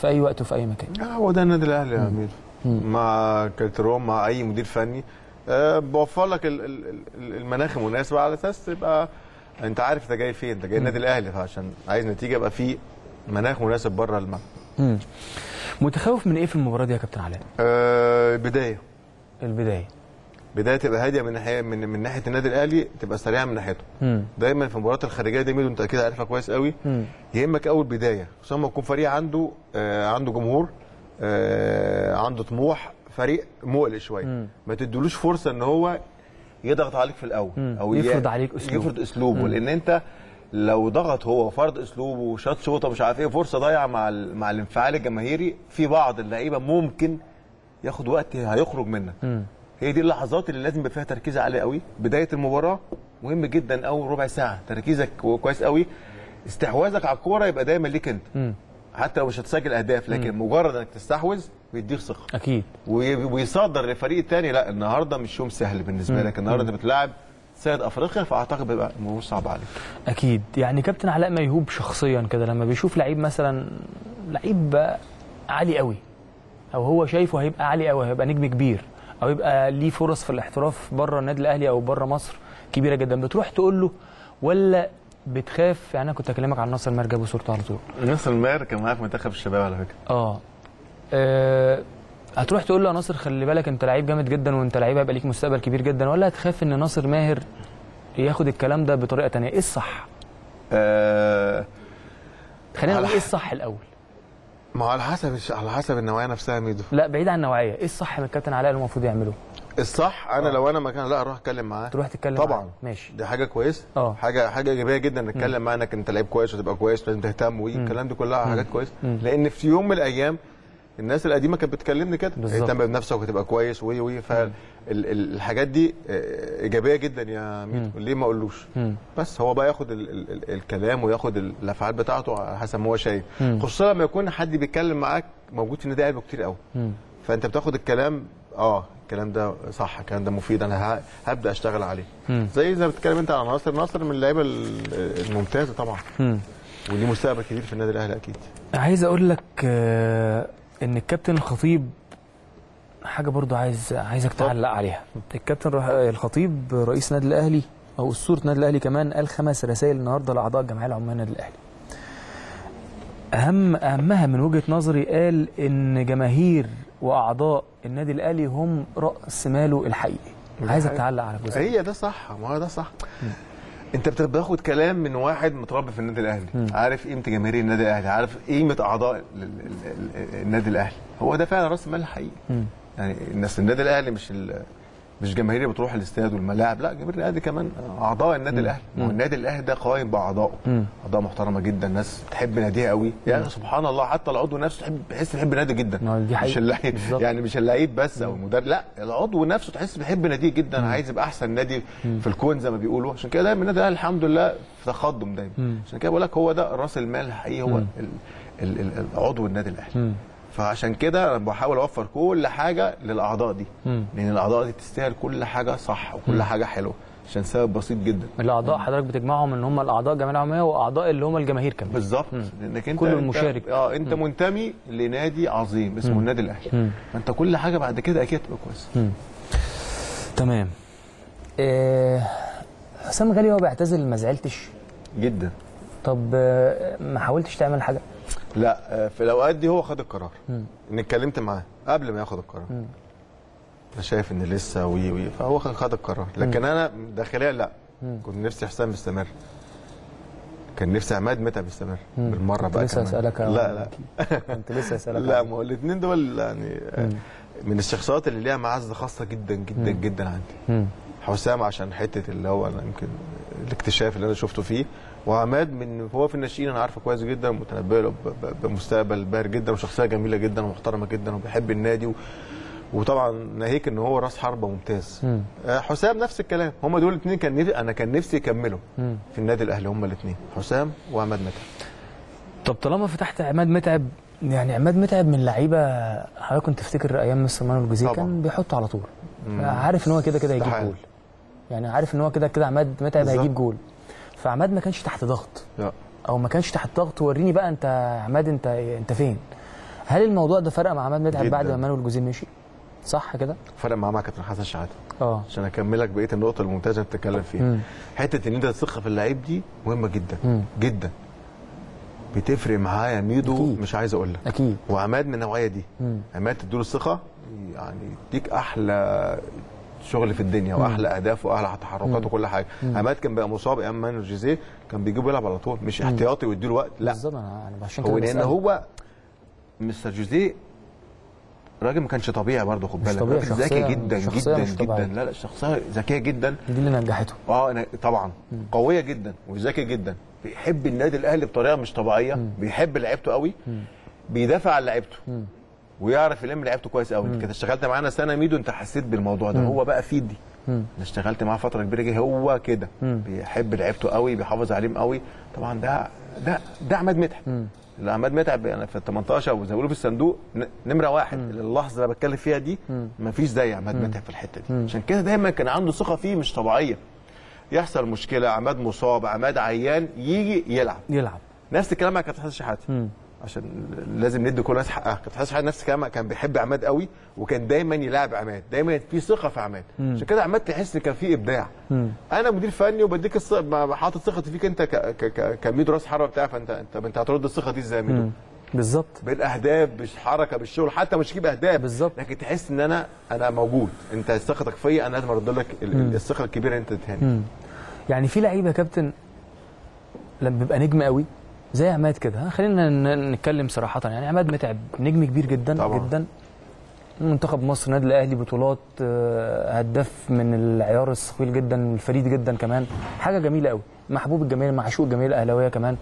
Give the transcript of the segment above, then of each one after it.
في اي وقت وفي اي مكان. هو ده النادي الاهلي يا امير، مع كارتيرون مع اي مدير فني بوفر لك المناخ المناسبه على اساس تبقى انت عارف انت جاي فين، انت جاي النادي الاهلي، فعشان عايز نتيجه يبقى في مناخ مناسب بره الملعب. متخوف من ايه في المباراه دي يا كابتن علاء؟ البدايه تبقى هاديه من ناحيه النادي الاهلي، تبقى سريعه من ناحيته. دايما في المباريات الخارجيه دي ميدو انت اكيد عارفها كويس قوي، يهمك اول بدايه، خصوصا لما يكون فريق عنده جمهور، عنده طموح، فريق مقلق شويه، ما تديلوش فرصه ان هو يضغط عليك في الاول او يفرض عليك اسلوبه. لان انت لو ضغط هو وفرض اسلوبه وشاط شوطه مش عارف ايه، فرصه ضايعه مع الانفعال الجماهيري، في بعض اللعيبه ممكن ياخد وقت هيخرج منك. هي دي اللحظات اللي لازم يبقى فيها تركيز عالي قوي. بدايه المباراه مهم جدا، اول ربع ساعه تركيزك كويس قوي، استحواذك على الكوره يبقى دايما ليك انت، حتى لو مش هتسجل اهداف، لكن مجرد انك تستحوذ بيديك ثقه اكيد، ويصدر للفريق الثاني لا النهارده مش يوم سهل بالنسبه لك، النهارده انت بتلاعب سيد افريقيا، فاعتقد بيبقى الموضوع صعب عليك. اكيد. يعني كابتن علاء ميهوب شخصيا كده لما بيشوف لعيب مثلا لعيب عالي قوي، او هو شايفه هيبقى عالي قوي، هيبقى نجم كبير، او يبقى ليه فرص في الاحتراف بره النادي الاهلي او بره مصر كبيره جدا، بتروح تقول له ولا بتخاف؟ يعني انا كنت اكلمك عن ناصر ماهر، جابوا صورته على طول. ناصر ماهر كان معايا في منتخب الشباب على فكره. هتروح تقول له يا ناصر خلي بالك انت لعيب جامد جدا وانت لعيب هيبقى ليك مستقبل كبير جدا، ولا هتخاف ان ناصر ماهر ياخد الكلام ده بطريقه ثانيه؟ ايه الصح؟ خلينا نقول ايه الصح الاول؟ ما على حسب النوعيه نفسها يا ميدو. لا بعيد عن النوعيه، ايه الصح من الكابتن علاء اللي المفروض يعمله؟ الصح انا لو انا مكان لا اروح اتكلم معاه. تروح تتكلم طبعا معاه. ماشي، دي حاجه كويسه، حاجه ايجابيه جدا نتكلم معاه انك انت لعيب كويس وتبقى كويس لازم تهتم، والكلام دي كلها حاجات كويسه، لان في يوم من الايام الناس القديمه كانت بتكلمني كده، اهتم بنفسك وتبقى كويس فالحاجات دي ايجابيه جدا يا ميدو، ليه ما اقولوش؟ بس هو بقى ياخد الكلام وياخد الافعال بتاعته على حسب ما هو شايف، خصوصا لما يكون حد بيتكلم معاك موجود في النادي كتير قوي، فانت بتاخد الكلام الكلام ده صح، الكلام ده مفيد، انا هبدا اشتغل عليه. زي ما بتتكلم انت عن ناصر من اللعيبه الممتازه طبعا، وليه مستقبل كبير في النادي الاهلي اكيد. عايز اقول لك ان الكابتن الخطيب حاجه برضو عايزك تعلق عليها. الكابتن الخطيب رئيس النادي الاهلي او اسطوره النادي الاهلي كمان قال 5 رسائل النهارده لاعضاء الجمعيه العموميه للنادي الاهلي. اهمها من وجهه نظري قال ان جماهير واعضاء النادي الاهلي هم راس ماله الحقيقي. عايزك تعلق على الجزء هي ده صح، ما هو ده صح. انت بتاخد كلام من واحد متربي في النادي الاهلي، عارف قيمه جماهير النادي الاهلي، عارف قيمه اعضاء النادي الاهلي، هو ده فعلا راس المال الحقيقي. يعني الناس النادي الاهلي مش جماهير بتروح الاستاد والملاعب، لا جماهير الاهلي كمان اعضاء النادي الاهلي، والنادي الاهلي ده قائم باعضائه، اعضاء محترمه جدا، ناس تحب ناديها قوي، يعني سبحان الله حتى العضو نفسه بيحس بيحب النادي جدا، مش اللعيب يعني مش اللعيب بس او المدرب، لا العضو نفسه تحس بيحب ناديه جدا، عايز يبقى احسن نادي في الكون زي ما بيقولوا، عشان كده دايما النادي الاهلي الحمد لله في تقدم دايما، عشان كده بقول لك هو ده راس المال الحقيقي، هو عضو النادي الاهلي. فعشان كده انا بحاول اوفر كل حاجه للاعضاء دي، لان الاعضاء دي تستاهل كل حاجه صح وكل حاجه حلوه، عشان سبب بسيط جدا. الاعضاء حضرتك بتجمعهم ان هم الاعضاء الجمعيه العموميه واعضاء اللي هم الجماهير كمان. بالظبط، لانك انت كل المشارك انت منتمي لنادي عظيم اسمه النادي الاهلي، فانت كل حاجه بعد كده اكيد تبقى كويسه. تمام. حسام غالي هو بيعتزل ما زعلتش جدا. طب ما حاولتش تعمل حاجه؟ لا في الاوقات دي هو خد القرار، ان اتكلمت معاه قبل ما ياخد القرار، انا شايف ان لسه فهو خد القرار، لكن انا داخليا لا، كنت نفسي حسام يستمر، كان نفسي عماد متعب يستمر بالمره بقى. لسه اسالك. لا كنت لسه اسالك. لا ما هو الاثنين دول يعني من الشخصيات اللي ليها معزه خاصه جدا جدا جدا عندي. حسام عشان حته اللي هو انا يمكن الاكتشاف اللي انا شفته فيه، وعماد من هو في الناشئين انا عارفه كويس جدا، متنبئ له بمستقبل باهر جدا، وشخصيه جميله جدا ومحترمه جدا وبيحب النادي، وطبعا ناهيك ان هو راس حربه ممتاز. حسام نفس الكلام، هم دول الاثنين انا كان نفسي يكملوا في النادي الاهلي، هم الاثنين حسام وعماد متعب. طب طالما فتحت عماد متعب، يعني عماد متعب من لعيبه حضرتك كنت تفتكر ايام مستر مانويل جوزيه كان بيحطه على طول، عارف ان هو كده هيجيب جول، يعني عارف ان هو كده عماد متعب هيجيب جول، فعماد ما كانش تحت ضغط، او ما كانش تحت ضغط وريني بقى انت عماد انت فين. هل الموضوع ده فرق مع عماد متعب بعد جداً. ما مانويل جوزيه مشي؟ صح كده؟ فرق مع كابتن حسن شحاته. عشان اه اكملك بقيه النقطه الممتازه اللي بتتكلم فيها. حته ان انت تثق في اللعيب دي مهمه جدا جدا. بتفرق معاه يا ميدو أكيد. مش عايز اقول لك. اكيد. وعماد من النوعيه دي. عماد تديله الثقه يعني يديك احلى شغل في الدنيا واحلى اهداف واحلى تحركات وكل حاجه. عماد كان بقى مصاب ايام مانويل جوزيه كان بيجيبه يلعب على طول مش احتياطي ويديله وقت لا. بالظبط انا عشان هو كده لان هو مستر جوزيه راجل ما كانش طبيعي برضه خد بالك. طبيعي. ذكي جدا شخصية جدا مش طبيعية. جدا. لا شخصيه ذكيه جدا. دي اللي نجحته. طبعا قويه جدا وذكي جدا. بيحب النادي الاهلي بطريقه مش طبيعيه. بيحب لعيبته قوي. بيدافع عن لعيبته. ويعرف يلم لعيبته كويس قوي. انت كنت اشتغلت معانا سنه ميدو انت حسيت بالموضوع ده. هو بقى في دي. انا اشتغلت معاه فتره كبيره جدا هو كده. بيحب لعيبته قوي بيحافظ عليهم قوي. طبعا ده عماد متعب. عماد متعب يعني في ال 18 وزي ما بيقولوا في الصندوق نمره واحد. اللحظه اللي بتكلم فيها دي مفيش زي عماد متعب في الحته دي. عشان كده دايما كان عنده ثقه فيه مش طبيعيه. يحصل مشكله عماد مصاب عماد عيان يجي يلعب. نفس الكلام مع كابتن حسن شحاته. عشان لازم ندي كل الناس حقها. كابتن حسن شحاته نفس الكلام كان بيحب عماد قوي وكان دايما يلاعب عماد دايما في ثقه في عماد. عشان كده عماد تحس كان فيه ابداع. انا مدير فني وبديك حاطط ثقتي فيك انت كميدو راس حربه بتاع فانت هترد الثقه دي ازاي يا ميدو؟ بالظبط بالاهداف بالحركه بالشغل حتى مش تجيب اهداف بالظبط. لكن تحس ان انا موجود انت ثقتك فيا انا لازم ارد لك الثقه الكبيره اللي انت اديتهاني. يعني في لعيبه يا كابتن لما بيبقى نجم قوي زي عماد كده خلينا نتكلم صراحه يعني عماد متعب نجم كبير جدا طبعا. جدا. منتخب مصر النادي الاهلي بطولات هداف من العيار الثقيل جدا والفريد جدا كمان حاجه جميله قوي محبوب الجماهير معشوق الجماهير الاهلاويه كمان.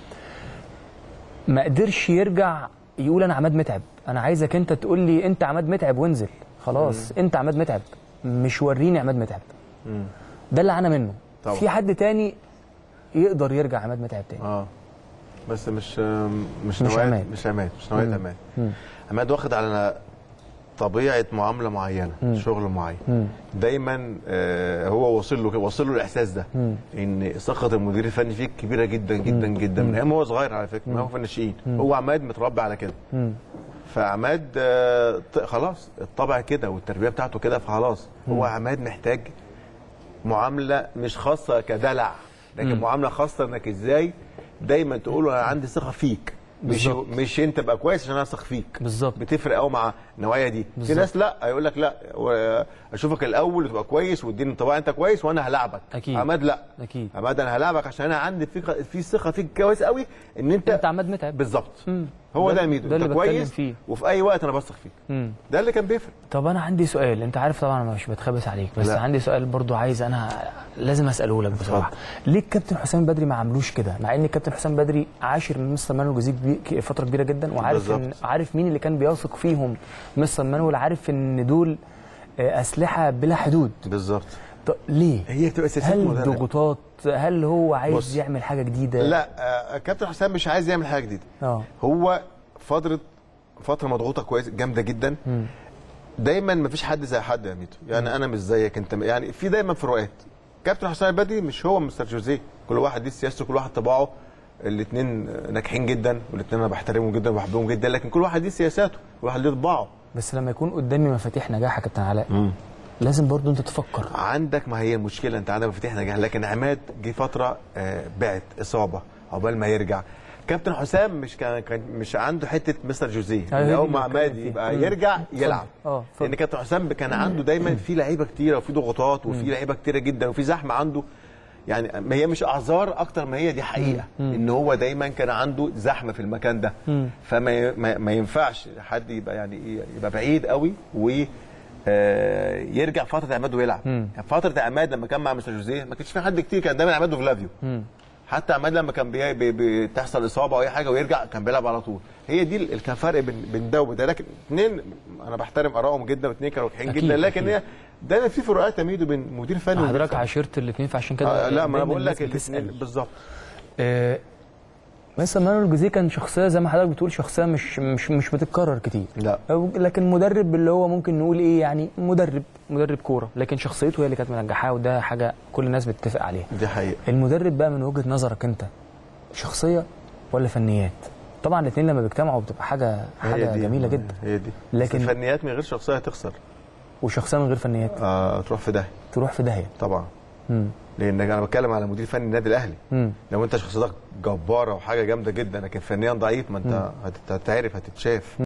ما قدرش يرجع يقول انا عماد متعب. انا عايزك انت تقول لي انت عماد متعب وانزل خلاص. انت عماد متعب مش وريني عماد متعب. ده اللي انا منه طبعا. في حد تاني يقدر يرجع عماد متعب تاني بس مش نوعيه عماد. عماد واخد على طبيعه معامله معينه شغل معين. دايما هو واصل له الاحساس ده ان ثقه المدير الفني فيك كبيره جدا جدا جدا من ايام هو صغير على فكره ما هو في الناشئين. هو عماد متربي على كده. فعماد خلاص الطبع كده والتربيه بتاعته كده فخلاص هو عماد محتاج معامله مش خاصه كدلع لكن معامله خاصه انك ازاي دايما تقول له انا عندي ثقه فيك مش انت بقى كويس عشان انا اثق فيك. بالظبط. بتفرق قوي مع النوعيه دي. في ناس لا هيقول لك لا اشوفك الاول وتبقى كويس واديني انطباع انت كويس وانا هلاعبك. اكيد. عماد لا اكيد. عماد انا هلاعبك عشان انا عندي في ثقه فيك كويس قوي ان انت عماد متعب بالظبط. هو ده ميدو انت كويس فيه. وفي اي وقت انا بثق فيك. ده اللي كان بيفرق. طب انا عندي سؤال انت عارف طبعا انا مش بتخبس عليك بس لا. عندي سؤال برضو عايز انا لازم اساله لك بصراحه. ليه الكابتن حسام بدري ما عملوش كده مع ان الكابتن حسام بدري عاشر من مستر مانويل جوزيه فتره كبيره جدا وعارف عارف مين اللي كان بيثق فيهم مستر مانويل عارف ان دول اسلحه بلا حدود. بالظبط. ليه؟ هي بتبقى سياسات هل ضغوطات هل هو عايز يعمل حاجه جديده؟ لا كابتن حسام مش عايز يعمل حاجه جديده. هو فتره مضغوطه كويس جامده جدا. دايما ما فيش حد زي حد يا ميدو يعني انا مش زيك انت يعني في دايما فروقات. كابتن حسام البدري مش هو مستر جوزيه كل واحد ليه سياسته كل واحد طباعه. الاثنين ناجحين جدا والاثنين انا بحترمهم جدا وبحبهم جدا لكن كل واحد ليه سياساته كل واحد ليه طباعه. بس لما يكون قدامي مفاتيح نجاح يا كابتن علاء لازم برضو انت تفكر عندك ما هي المشكله انت عندك مفاتيح نجاح لكن عماد جه فتره بعت اصابه عقبال ما يرجع. كابتن حسام مش عنده حته مستر جوزيه اول ما عماد يبقى يرجع يلعب. لان كابتن حسام كان عنده دايما في لعيبه كتيره وفي ضغوطات وفي لعيبه كتيره جدا وفي زحمه عنده يعني ما هي مش اعذار اكتر ما هي دي حقيقه ان هو دايما كان عنده زحمه في المكان ده. فما ينفعش حد يبقى يعني يبقى بعيد قوي و يرجع فتره عماد ويلعب. يعني فتره عماد لما كان مع مستر جوزيه ما كانش في حد كتير كان دايما عماد وفلافيو. حتى عماد لما كان بتحصل اصابه او اي حاجه ويرجع كان بيلعب على طول. هي دي اللي كان فرق بين ده وده لكن اثنين انا بحترم ارائهم جدا واثنين كانوا ناجحين جدا لكن هي دايما في فروقات يا ميدو بين مدير فني حضرتك عاشرت الاثنين فعشان كده لا ما انا بقول لك الاثنين بالظبط. مثلا مانويل جوزيه كان شخصيه زي ما حضرتك بتقول شخصيه مش بتتكرر كتير. لا لكن مدرب اللي هو ممكن نقول ايه يعني مدرب كوره لكن شخصيته هي اللي كانت منجحاه وده حاجه كل الناس بتتفق عليها. دي حقيقه. المدرب بقى من وجهه نظرك انت شخصيه ولا فنيات؟ طبعا الاثنين لما بيجتمعوا بتبقى حاجه جميله جدا. هي دي. لكن الفنيات من غير شخصيه هتخسر، والشخصيه من غير فنيات تروح في داهيه طبعا. لان انا بتكلم على مدير فني النادي الاهلي. لو انت شخصيتك جباره وحاجه جامده جدا لكن فنيا ضعيف، ما انت هتتعرف، هتتشاف.